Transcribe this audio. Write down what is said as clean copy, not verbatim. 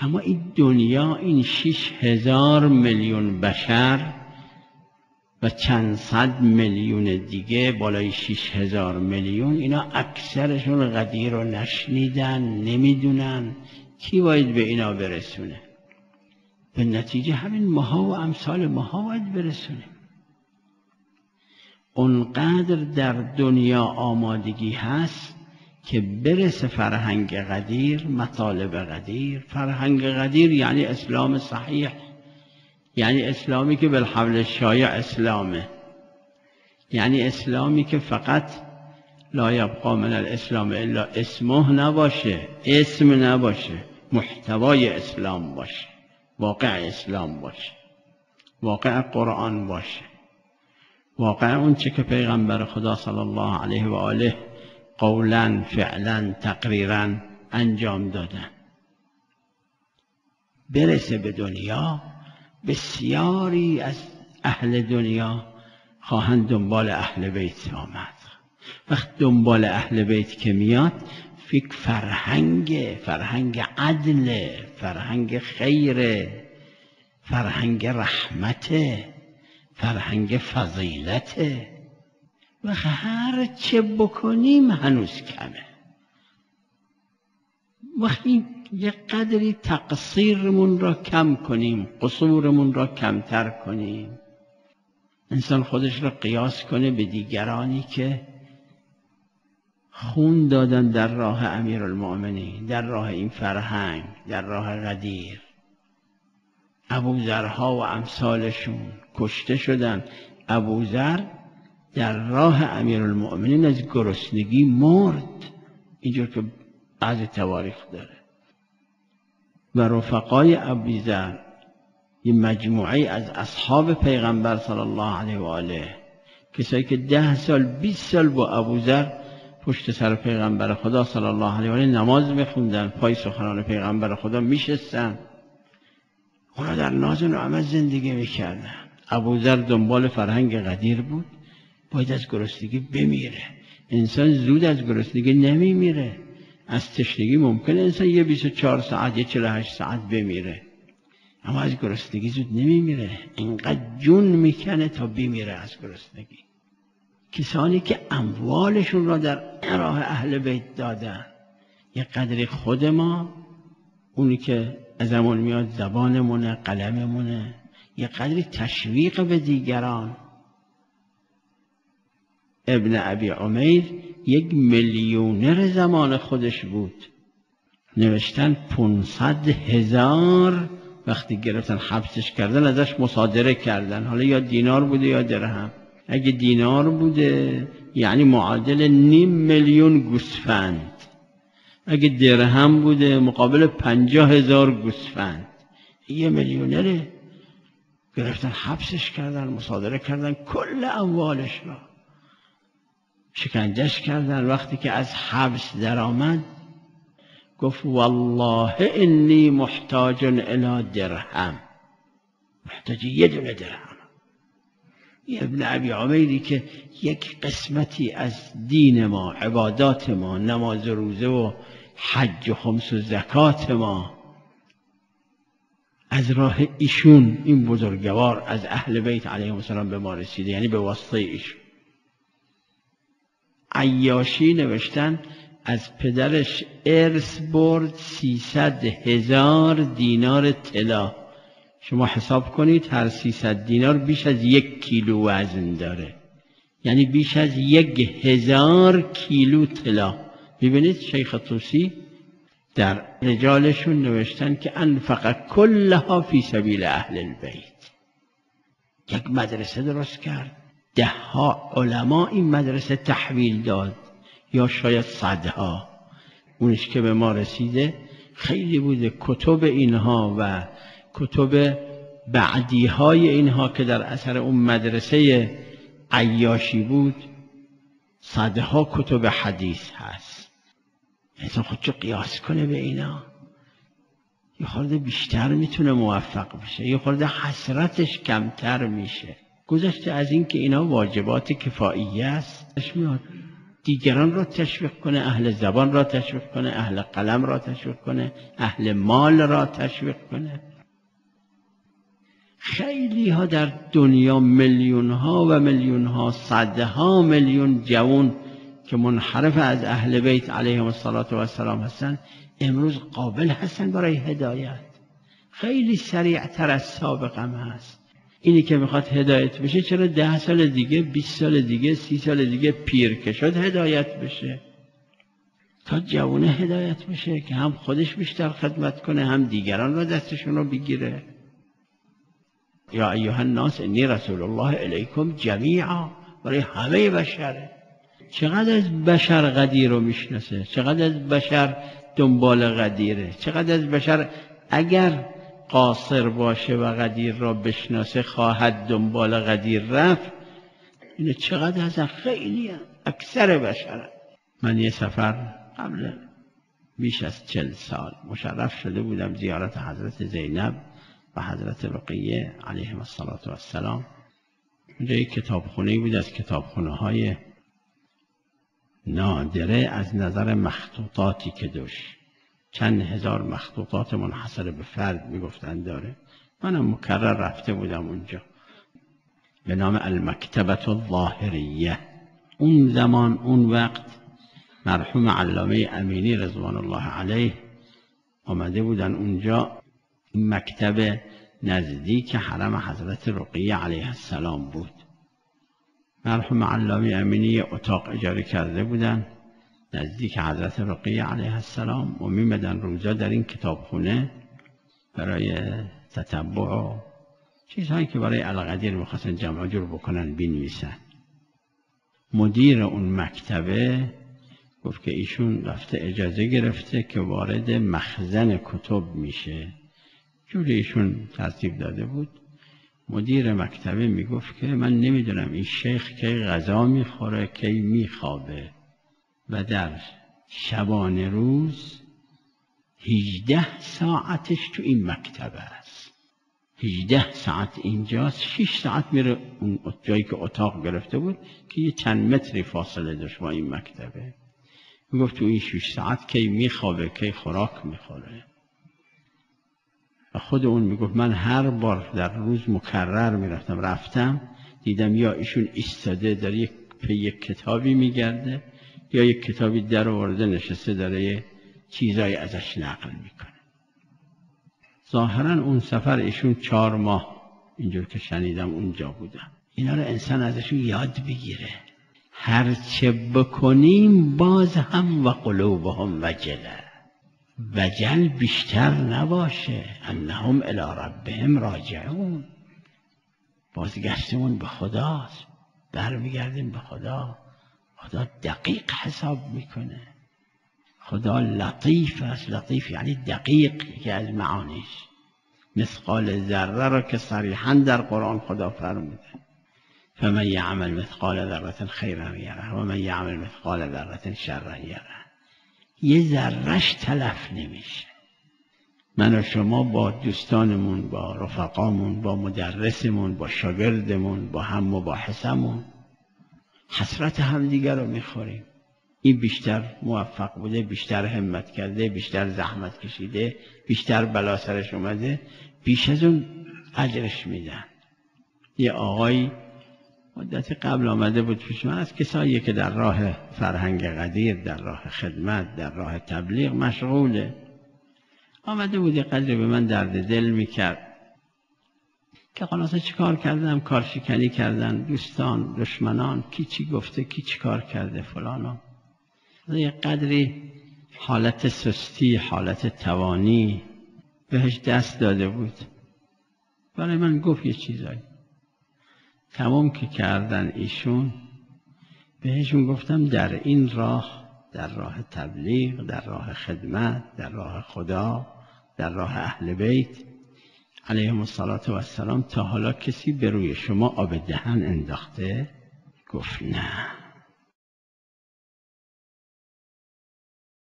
اما این دنیا، این 6,000 میلیون بشر و چند صد میلیون دیگه، بالای 6,000 میلیون، اینا اکثرشون قدیر رو نشنیدن، نمیدونن. کی باید به اینا برسونه؟ به نتیجه همین ماها و امثال ماها باید برسونه. اونقدر در دنیا آمادگی هست که برسه فرهنگ قدیر، مطالب قدیر. فرهنگ قدیر یعنی اسلام صحیح، یعنی اسلامی که بالحبل الشایع اسلامه، یعنی اسلامی که فقط لا یبقی من الاسلام الا اسمه نباشه، اسم نباشه، محتوای اسلام باشه، واقع اسلام باشه، واقع قرآن باشه، واقع اون چه که پیغمبر خدا صلی الله علیه و آله قولا فعلا تقریرا انجام دادن. برسه به دنیا. بسیاری از اهل دنیا خواهند دنبال اهل بیت آمد. وقت دنبال اهل بیت که میاد، فکر فرهنگ عدل، فرهنگ خیر، فرهنگ رحمت، فرهنگ فضیلت. و هر چه بکنیم هنوز کمه. وقتی یک قدری تقصیرمون را کم کنیم، قصورمون را کمتر کنیم، انسان خودش را قیاس کنه به دیگرانی که خون دادن در راه امیرالمؤمنین، در راه این فرهنگ، در راه قدیر. ابوذرها و امثالشون کشته شدن. ابوذر در راه امیرالمؤمنین از گرسنگی مرد، اینجور که بعض تواریخ داره. و رفقای ابوذر، یه مجموعه از اصحاب پیغمبر صلی الله علیه و آله، کسایی که 10 سال 20 سال با ابوذر پشت سر پیغمبر خدا صلی الله علیه و آله نماز میخوندن، پای سخنان پیغمبر خدا میشستن، اونا در ناز و نعمت زندگی میکردن. ابوذر دنبال فرهنگ قدیر بود، باید از گرسنگی بمیره. انسان زود از گرسنگی نمیمیره. از تشنگی ممکنه انسان یه 24 ساعت، یه 48 ساعت بمیره، اما از گرسنگی زود نمیمیره. اینقدر جون میکنه تا بمیره از گرسنگی. کسانی که اموالشون را در راه اهل بیت دادن، یه قدری خود ما، اونی که ازمون میاد زبانمونه، قلممونه، یه قدری تشویق به دیگران. ابن ابی عمیر 1 میلیونر زمان خودش بود. نوشتن 500,000 وقتی گرفتن حبسش کردن ازش مصادره کردن. حالا یا دینار بوده یا درهم. اگه دینار بوده یعنی معادل 500,000 گوسفند، اگه درهم بوده مقابل 50,000 گوسفند. 1 میلیونره. گرفتن حبسش کردن، مصادره کردن کل اموالش را، شکنجهش کردن. وقتی که از حبس در آمد گفت والله انی محتاج الی درهم، محتاج 1 دونه درهم. ابن ابی عمیری که یک قسمتی از دین ما، عبادات ما، نماز و روزه و حج و خمس و زکات ما، از راه ایشون، این بزرگوار از اهل بیت علیهم السلام به ما رسیده، یعنی به واسطه ایشون. عیاشی نوشتن از پدرش ارث برد 300,000 دینار طلا. شما حساب کنید هر 300 دینار بیش از 1 کیلو وزن داره، یعنی بیش از 1,000 کیلو طلا. ببینید شیخ طوسی در رجالشون نوشتن که انفق کلها فی سبیل اهل البیت. یک مدرسه درست کرد، 10 علما این مدرسه تحویل داد، یا شاید 100. اونش که به ما رسیده خیلی بوده. کتب اینها و کتب بعدی های اینها که در اثر اون مدرسه عیاشی بود، 100 کتب حدیث هست. انسان خودشو قیاس کنه به اینا، یه خورده بیشتر میتونه موفق بشه، یه خورده حسرتش کمتر میشه. گذشته از این که اینا واجبات کفاییه است، میاد دیگران را تشویق کنه، اهل زبان را تشویق کنه، اهل قلم را تشویق کنه، اهل مال را تشویق کنه. خیلی ها در دنیا میلیون ها و میلیون ها، صدها میلیون جوان که منحرف از اهل بیت علیهم السلام هستن، امروز قابل هستن برای هدایت. خیلی سریع تر از سابق هم هست. اینی که میخواد هدایت بشه چرا 10 سال دیگه، 20 سال دیگه، 30 سال دیگه پیر که شد هدایت بشه؟ تا جوانه هدایت بشه که هم خودش بیشتر خدمت کنه، هم دیگران را دستشون رو بگیره. یا ایها الناس انی رسول الله الیکم جمیعا، برای همه بشره. چقدر از بشر قدیر رو میشناسه، چقدر از بشر دنبال قدیره، چقدر از بشر اگر قاصر باشه و قدیر را بشناسه خواهد دنبال قدیر رفت. اینه چقدر از خیلی هم. اکثر بشر. من یه سفر قبل بیش از 40 سال مشرف شده بودم زیارت حضرت زینب و حضرت رقیه علیهم السلام. اونجا یک کتابخونه‌ای بود از کتابخونه‌های نادره از نظر مخطوطاتی که داشت. چند هزار مخطوطات منحصر به فرد میگفتن داره. منم مکرر رفته بودم اونجا. به نام المکتبة الظاهریه. اون زمان اون وقت مرحوم علامه امینی رضوان الله علیه آمده بودن اونجا. این مکتب نزدیک حرم حضرت رقیه علیه السلام بود. مرحوم علامه امینی اتاق اجاره کرده بودن نزدیک حضرت رقیه علیه السلام و میمدن روزا در این کتابخونه برای تتبع و چیزهایی که برای القدیر میخواستن جمع جور بکنن بنویسن. مدیر اون مکتبه گفت که ایشون رفته اجازه گرفته که وارد مخزن کتب میشه. جوری ایشون ترتیب داده بود. مدیر مکتبه میگفت که من نمیدونم این شیخ کی غذا میخوره کی میخوابه و در شبانه روز 18 ساعتش تو این مکتبه است. 18 ساعت اینجاست، 6 ساعت میره اون جایی که اتاق گرفته بود که یه چند متری فاصله داشت با این مکتبه. میگفت تو این 6 ساعت کی میخوابه کی خوراک میخوره. و خود اون میگفت من هر بار در روز مکرر رفتم دیدم یا ایشون ایستاده در یک کتابی میگرده یا یک کتابی در آورده نشسته داره یه چیزایی ازش نقل میکنه. ظاهرا اون سفر ایشون 4 ماه اینجور که شنیدم اونجا بودم. اینا رو انسان ازشون یاد بگیره. هرچه بکنیم باز هم و قلوبهم وجله، وجل بیشتر نباشه. انهم الی ربهم راجعون. بازگشتمون به خداست، برمیگردیم به خدا. خدا دقیق حساب میکنه. خدا لطیف است. لطیف یعنی دقیق که از معانیش. مثقال ذره را که صریحا در قرآن خدا فرموده فمن یعمل مثقال ذره خیرا یره و من یعمل مثقال ذره شرا یره. یه ذرهش تلف نمیشه. من و شما با دوستانمون، با رفقامون، با مدرسمون، با شاگردمون، با هم مباحثمون حسرت همدیگر رو میخوریم. این بیشتر موفق بوده، بیشتر همت کرده، بیشتر زحمت کشیده، بیشتر بلا سرش اومده، بیش از اون اجرش میدن. یه آقایی مدتی قبل آمده بود پیش من، از کسایی که در راه فرهنگ قدیر، در راه خدمت، در راه تبلیغ مشغوله. آمده بود یه قدری به من درد دل میکرد که خلاصه چی کار کردم، کارشکنی کردن دوستان، دشمنان، کی چی گفته، کی چی کار کرده فلانا. یه قدری حالت سستی، حالت توانی بهش دست داده بود. برای من گفت یه چیزایی تمام که کردن ایشون، بهشون گفتم در این راه، در راه تبلیغ، در راه خدمت، در راه خدا، در راه اهل بیت علیهم السلام تا حالا کسی به روی شما آب دهن انداخته؟ گفت نه.